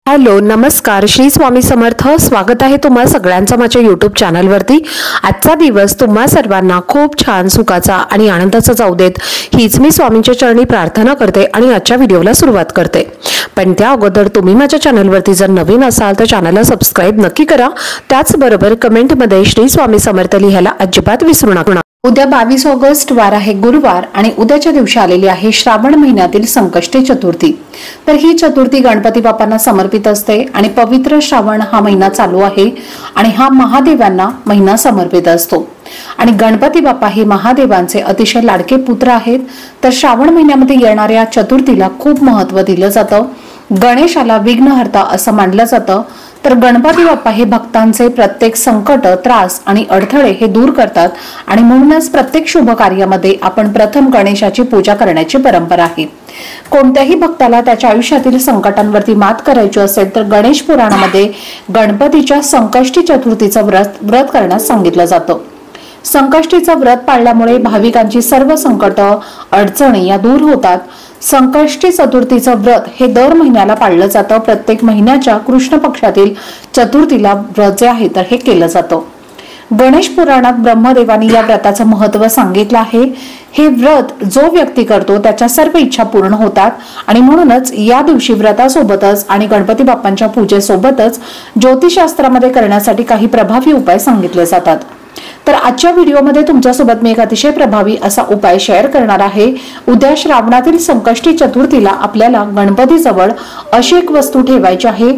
Hello नमस्कार श्री स्वामी समर्थ। स्वागत आहे तुम्हा सगळ्यांचं माझ्या YouTube चॅनलवरती। आजचा दिवस तुम्हा सर्वांना खूप छान सुखाचा आणि आनंदाचा जाऊ देत हीच मी स्वामींच्या चरणी प्रार्थना करते आणि आजच्या व्हिडिओला सुरुवात करते। पण त्या अगोदर तुम्ही माझ्या चॅनलवरती जर नवीन असाल तर चॅनलला सबस्क्राइब नक्की करा। त्याचबरोबर कमेंटमध्ये श्री स्वामी समर्थ लिहायला अजिबात विसरू नका। उद्या 22 ऑगस्ट वार आहे गुरुवार आणि उद्याच्या दिवशी आलेली आहे श्रावण महिन्यातील संकष्टी चतुर्थी। तर ही चतुर्थी गणपती बाप्पांना समर्पित असते आणि पवित्र श्रावण हा महिना चालू आहे आणि हा महादेवांना महिना समर्पित असतो आणि गणपती बाप्पा हे महादेवांचे अतिशय लाडके पुत्र आहेत। तर श्रावण महिन्यामध्ये येणाऱ्या चतुर्थीला खूप महत्त्व दिलं जातं। गणेशाला विघ्नहर्ता असं मानलं जातं। तर गणपती बाप्पा हे भक्तांचे प्रत्येक संकट, त्रास आणि अडथळे हे दूर करतात आणि म्हणूनच प्रत्येक शुभ कार्यामध्ये आपण प्रथम गणेशाची पूजा करण्याची परंपरा आहे। कोणत्याही भक्ताला त्याच्या आयुष्यातील संकटांवरती मात करायची असेल तर गणेश पुराणामध्ये गणपतीच्या संकष्टी चतुर्थीचं व्रत करण्यास सांगितलं जातं। संकष्टीचं व्रत पाळल्यामुळे भाविकांची सर्व संकट, अडचणी या दूर होतात। संकष्टी चतुर्थीचं व्रत हे दर महिन्याला पाळलं जातं। प्रत्येक महिन्याच्या कृष्ण पक्षातील चतुर्थीला व्रत जे आहे तर हे केलं जातं। गणेश पुराणात ब्रह्मदेवानी या व्रताचं महत्त्व सांगितलं आहे। हे व्रत जो व्यक्ती करतो त्याच्या सर्व इच्छा पूर्ण होतात आणि म्हणूनच या दिवशी व्रतासोबतच आणि गणपती बाप्पांच्या पूजेसोबतच ज्योतिषशास्त्रामध्ये करण्यासाठी काही प्रभावी उपाय सांगितले जातात। तर आजच्या व्हिडिओमध्ये तुमच्यासोबत मी एक अतिशय प्रभावी असा उपाय शेअर करणार आहे। उद्या श्रावणातील संकष्टी चतुर्थीला आपल्याला गणपतीजवळ अशी एक वस्तू ठेवायची आहे।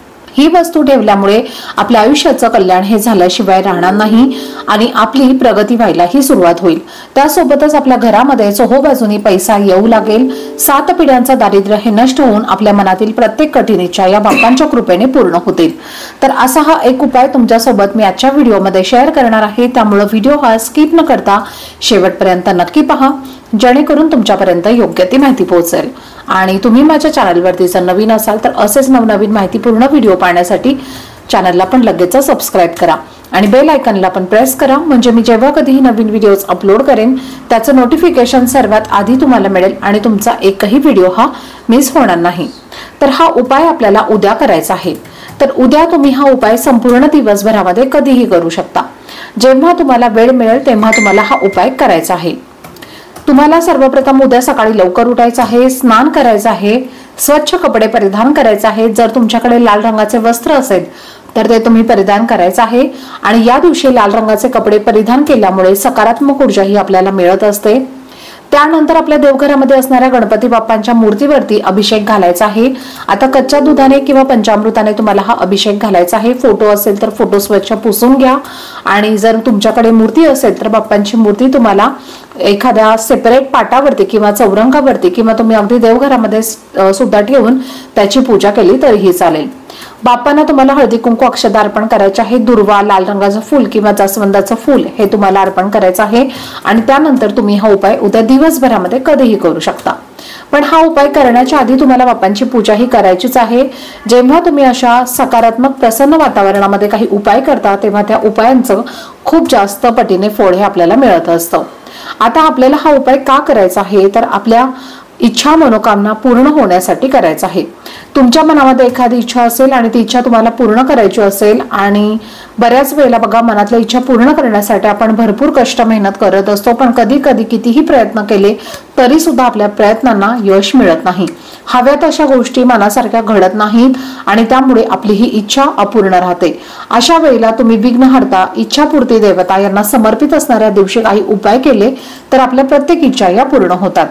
ही वस्तू ठेवल्यामुळे आपल्या आयुष्याचं कल्याण हे झाल्याशिवाय राहणार नाही आणि आपली प्रगती व्हायलाही सुरुवात होईल। त्यासोबतच आपल्या घरामध्ये चोहोबाजूनी पैसा येऊ लागेल। 7 पिढ्यांचं दारिद्र्य हे नष्ट होऊन आपल्या मनातील प्रत्येक कठीण इच्छा या बाप्पांच्या कृपेने पूर्ण होतील। तर असा हा एक उपाय तुमच्यासोबत मी आजच्या व्हिडिओमध्ये शेअर करणार आहे। त्यामुळे व्हिडिओ हा स्किप न करता शेवटपर्यंत नक्की पहा, जेणेकरून तुमच्यापर्यंत योग्य ती माहिती पोहोचेल। आणि तुम्ही माझ्या चॅनलवरती जर नवीन असाल तर असेच नवनवीन माहितीपूर्ण व्हिडिओ पाहण्यासाठी चॅनलला पण लगेच सबस्क्राइब करा आणि बेल आयकॉनला पण प्रेस करा, म्हणजे मी जेव्हा कधीही नवीन व्हिडिओज अपलोड करेन त्याचं नोटिफिकेशन सर्वात आधी तुम्हाला मिळेल आणि तुमचा एकही व्हिडिओ हा मिस होणार नाही। तर हा उपाय आपल्याला उद्या करायचा आहे। तर उद्या तुम्ही हा उपाय संपूर्ण दिवसभरामध्ये कधीही करू शकता। जेव्हा तुम्हाला वेळ मिळेल तेव्हा तुम्हाला हा उपाय करायचा आहे। तुम्हाला सर्वप्रथम उद्या सकाळी लवकर उठायचं आहे, स्नान करायचं आहे, स्वच्छ कपडे परिधान करायचे आहेत। जर तुमच्याकडे लाल रंगाचे वस्त्र असेल तर ते तुम्ही परिधान करायचं आहे आणि या दिवशी लाल रंगाचे कपडे परिधान केल्यामुळे सकारात्मक ऊर्जा ही आपल्याला मिळत असते। त्यानंतर आपल्या देवघरामध्ये असणाऱ्या गणपती बाप्पांच्या मूर्तीवरती अभिषेक घालायचा आहे। आता कच्च्या दुधाने किंवा पंचामृताने तुम्हाला हा अभिषेक घालायचा आहे। फोटो असेल तर फोटो स्वच्छ पुसून घ्या आणि जर तुमच्याकडे मूर्ती असेल तर बाप्पांची मूर्ती तुम्हाला एखाद्या सेपरेट पाटावरती किंवा चौरंगावरती किंवा तुम्ही अगदी देवघरामध्ये सुद्धा ठेवून त्याची पूजा केली तरीही चालेल। बाप्पांना तुम्हाला हळदी कुंकू अक्षता अर्पण करायचे आहे। दुर्वा, लाल रंगाचं फूल किंवा जास्वंदाचं फूल हे तुम्हाला अर्पण करायचं आहे आणि त्यानंतर तुम्ही हा उपाय उद्या दिवसभरामध्ये कधीही करू शकता। पण हा उपाय करण्याच्या आधी तुम्हाला बाप्पांची पूजा ही करायचीच आहे। जेव्हा तुम्ही अशा सकारात्मक प्रसन्न वातावरणामध्ये काही उपाय करता तेव्हा त्या उपायांचं खूप जास्त पटीने फळ हे आपल्याला मिळत असतं। आता आपल्याला हा उपाय का करायचा आहे तर आपल्या इच्छा मनोकामना पूर्ण होण्यासाठी करायचा आहे। तुमच्या मनामध्ये एखादी इच्छा असेल आणि ती इच्छा तुम्हाला पूर्ण करायची असेल आणि बऱ्याच वेळेला बघा मनातल्या इच्छा पूर्ण करण्यासाठी आपण भरपूर कष्ट मेहनत करत असतो, पण कधी कधी कितीही प्रयत्न केले तरी सुद्धा आपल्या प्रयत्नांना यश मिळत नाही। हव्यात अशा गोष्टी मनासारख्या घडत नाहीत आणि त्यामुळे आपली ही इच्छा अपूर्ण राहते। अशा वेळेला तुम्ही विघ्नहर्ता, इच्छापूर्ती देवता यांना समर्पित असणाऱ्या दिवशी काही उपाय केले तर आपल्या प्रत्येक इच्छा या पूर्ण होतात।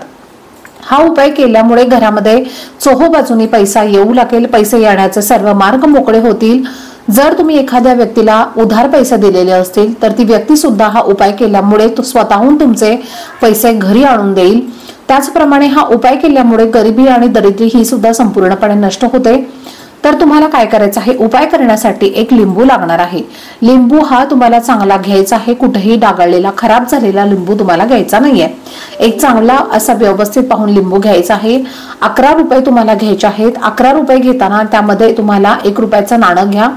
हा उपाय केल्यामुळे घरामध्ये चोहोबाजूनी पैसा येऊ लागेल, पैसे येण्याचे सर्व मार्ग मोकळे होतील। जर तुम्ही एखाद्या व्यक्तीला उधार पैसे दिलेले असतील तर ती व्यक्ती सुद्धा हा उपाय केल्यामुळे तो स्वतःहून तुमचे पैसे घरी आणून देईल। त्याचप्रमाणे हा उपाय केल्यामुळे गरिबी आणि दरिद्री ही सुद्धा संपूर्णपणे नष्ट होते। तर तुम्हाला काय करायचं आहे, उपाय करण्यासाठी एक लिंबू लागणार आहे। लिंबू हा तुम्हाला चांगला घ्यायचा आहे, कुठेही डागाळलेला खराब झालेला लिंबू तुम्हाला घ्यायचा नाहीये। एक चांगला असा व्यवस्थित पाहून लिंबू घ्यायचा आहे। 11 रुपये तुम्हाला घ्यायचे आहेत। 11 रुपये घेताना त्यामध्ये तुम्हाला 1 रुपयाचं नाणं घ्या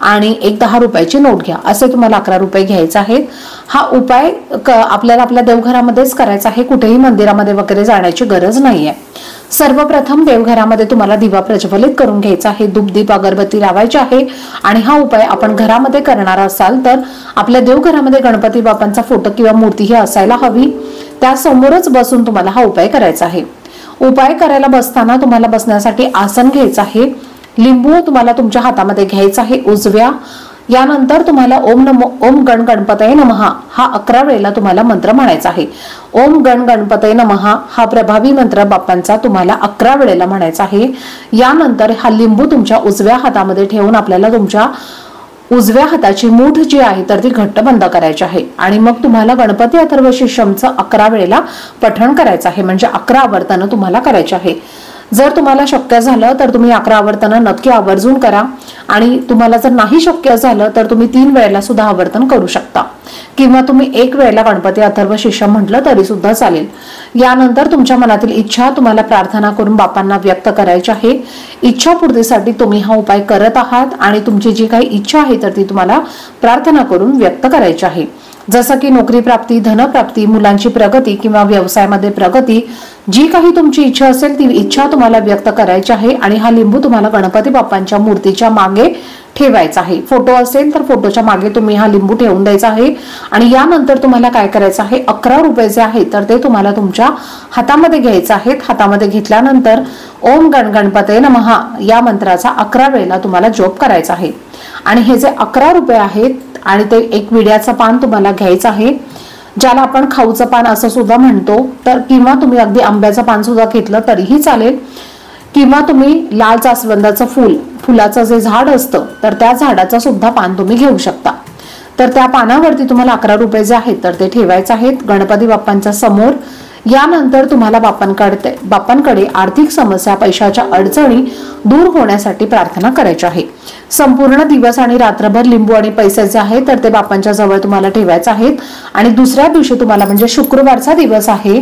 आणि एक 10 रुपयाची नोट घ्या, असे तुम्हाला 11 रुपये घ्यायचे आहेत। हा उपाय आपल्याला आपल्या देवघरामध्येच करायचा आहे, कुठेही मंदिरामध्ये वगैरे जाण्याची गरज नाहीये। सर्वप्रथम देवघरामध्ये तुम्हाला दिवा प्रज्वलित करून घ्यायचा आहे, धूप दीप अगरबत्ती लावायची आहे आणि हा उपाय आपण घरामध्ये करणार असाल तर आपल्या देवघरामध्ये गणपती बाप्पांचा फोटो किंवा मूर्ती ही असायला हवी, त्या समोरच बसून तुम्हाला हा उपाय करायचा आहे। उपाय करायला बसताना तुम्हाला बसण्यासाठी आसन घ्यायचं आहे, लिंबू तुम्हाला तुमच्या हातामध्ये घ्यायचा आहे उजव्या। यानंतर तुम्हाला ओम गण गणपतये नमः हा 11 वेळेला तुम्हाला मंत्र म्हणायचा आहे। ओम गण गणपतये नमः हा प्रभावी मंत्र बाप्पांचा तुम्हाला 11 वेळेला म्हणायचा आहे। यानंतर हा लिंबू तुमच्या उजव्या हातामध्ये ठेवून आपल्याला तुमच्या उजव्या हाताची मूठ जी आहे तर ती घट्ट बंद करायची आहे आणि मग तुम्हाला गणपती अथर्व शीर्षमचं 11 वेळेला पठण करायचं आहे, म्हणजे 11 आवर्तनं तुम्हाला करायची आहे। जर तुम्हाला शक्य झालं तर तुम्ही 11 आवर्तनं नक्की आवर्जून करा आणि तुम्हाला जर नाही शक्य झालं तर तुम्ही 3 वेळेला सुद्धा आवर्तन करू शकता किंवा तुम्ही 1 वेळेला गणपती अथर्व शीर्षम म्हटलं तरी सुद्धा चालेल। यानंतर तुमच्या मनातील इच्छा तुम्हाला प्रार्थना करून बाप्पांना व्यक्त करायची आहे। इच्छापूर्तीसाठी तुम्ही हा उपाय करत आहात आणि तुमची जी काही इच्छा आहे तर ती तुम्हाला प्रार्थना करून व्यक्त करायची आहे, जसं की नोकरी प्राप्ती, धन प्राप्ती, मुलांची प्रगती किंवा व्यवसायामध्ये प्रगती, जी काही तुमची इच्छा असेल ती इच्छा तुम्हाला व्यक्त करायची आहे। आणि हा लिंबू तुम्हाला गणपती बाप्पांच्या मूर्तीच्या मागे ठेवायचा आहे, फोटो असेल तर फोटोच्या मागे तुम्ही हा लिंबू ठेवून द्यायचा आहे। आणि यानंतर तुम्हाला काय करायचं आहे, 11 रुपये जे आहेत तर ते तुम्हाला तुमच्या हातामध्ये घ्यायचे आहेत। हातामध्ये घेतल्यानंतर ओम गण गणपतये नमः या मंत्राचा 11 वेळेला तुम्हाला जप करायचा आहे। आणि हे जे 11 रुपये आहेत आणि ते एक विड्याचं पान तुम्हाला घ्यायचं आहे, ज्याला आपण खाऊचं पान असं सुद्धा म्हणतो, तर किंवा तुम्ही अगदी आंब्याचं पान सुद्धा घेतलं तरीही चालेल, किंवा तुम्ही लाल जास्वंदाचं फुलाचं जे झाड असतं तर त्या झाडाचं सुद्धा पान तुम्ही घेऊ शकता। तर त्या पानावरती तुम्हाला 11 रुपये जे आहेत तर ते ठेवायचे आहेत गणपती बाप्पांच्या समोर। यानंतर तुम्हाला बाप्पांकडे आर्थिक समस्या, पैशाच्या अडचणी दूर होण्यासाठी प्रार्थना करायची आहे। संपूर्ण दिवस आणि रात्रभर लिंबू आणि पैसे जे आहेत तर ते बाप्पांच्या जवळ तुम्हाला ठेवायचे आहेत आणि दुसऱ्या दिवशी तुम्हाला म्हणजे शुक्रवारचा दिवस आहे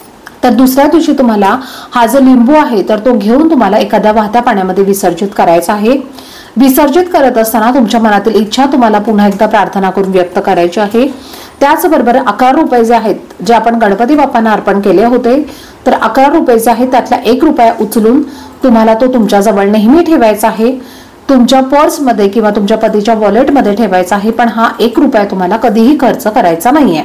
तर दुसऱ्या दिवशी तुम्हाला हा जो लिंबू आहे तर तो घेऊन तुम्हाला एखाद्या वाहत्या पाण्यामध्ये विसर्जित करायचा आहे। विसर्जित करत असताना तुमच्या मनातील इच्छा तुम्हाला पुन्हा एकदा प्रार्थना करून व्यक्त करायची आहे। त्याचबरोबर 11 रुपये जे आहेत जे आपण गणपती बाप्पांना अर्पण केले होते तर 11 रुपये जे आहेत त्यातला 1 रुपया उचलून तुम्हाला तो तुमच्या जवळ नेहमी ठेवायचा आहे, तुमच्या पर्समध्ये किंवा तुमच्या पतीच्या वॉलेटमध्ये ठेवायचा आहे, पण हा 1 रुपया तुम्हाला कधीही खर्च करायचा नाहीये।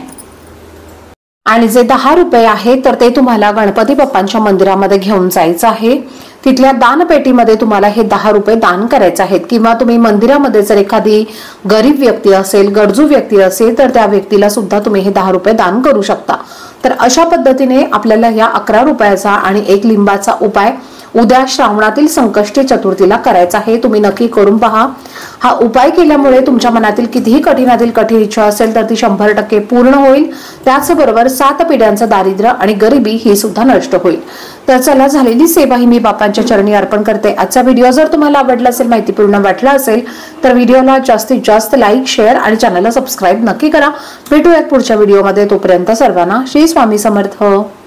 आणि जे 10 रुपये आहेत तर ते तुम्हाला गणपती बाप्पांच्या मंदिरामध्ये घेऊन जायचं आहे। तिथल्या दानपेटीमध्ये तुम्हाला हे 10 रुपये दान करायचे आहेत किंवा तुम्ही मंदिरामध्ये जर एखादी गरीब व्यक्ती असेल, गरजू व्यक्ती असेल तर त्या व्यक्तीला सुद्धा तुम्ही हे 10 रुपये दान करू शकता। तर अशा पद्धतीने आपल्याला या 11 रुपयाचा आणि 1 लिंबाचा उपाय उद्या श्रावणातील संकष्टी चतुर्थीला करायचा आहे। तुम्ही नक्की करून पहा। हा उपाय केल्यामुळे तुमच्या मनातील कितीही कठीणातील कठीण इच्छा असेल तर ती 100% पूर्ण होईल। त्याचबरोबर 7 पिढ्यांचं दारिद्र्य आणि गरिबी ही सुद्धा नष्ट होईल। तर चला, झालेली सेवा ही मी बाप्पांच्या चरणी अर्पण करते। आजचा व्हिडिओ जर तुम्हाला आवडला असेल, माहितीपूर्ण वाटला असेल तर व्हिडिओला जास्तीत जास्त लाईक, शेअर आणि चॅनलला सबस्क्राईब नक्की करा। भेटूयात पुढच्या व्हिडिओमध्ये, तोपर्यंत सर्वांना श्री स्वामी समर्थ।